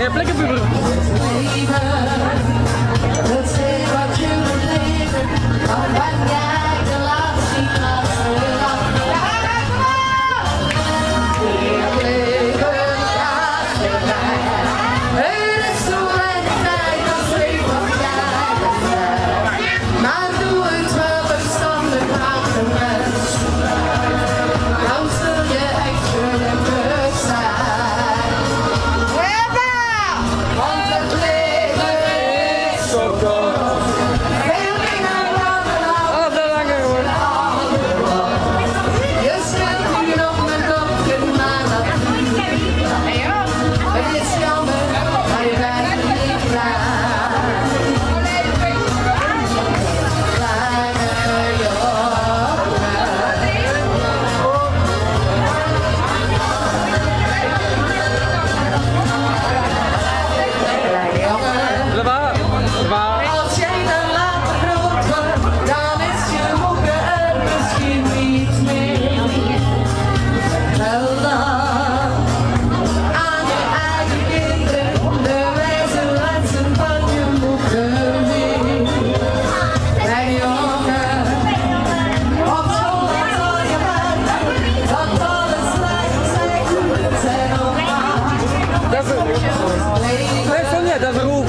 Geen plekken puber. Dat is wat je moet leven, maar ben jij de laatste nacht het is zo weinig tijd als weet wat jij bent. Maar doe het wel verstandig aan de mens. Dan zul je echt gelukkig zijn. Want het leven is zo kort. Veel dingen langer dan je speelt nu nog met dokter, maar dat het is jammer, maar je bent niet klaar. Kleine jongen, als jij dan later groot wordt, dan is je moeder er misschien niet meer. Wel dan aan je eigen kinderen de wijze lessen van je moeder mee. Mijn jongen, op school zal je merken dat alles lijkt zijn goed en normaal. Dat is een roep.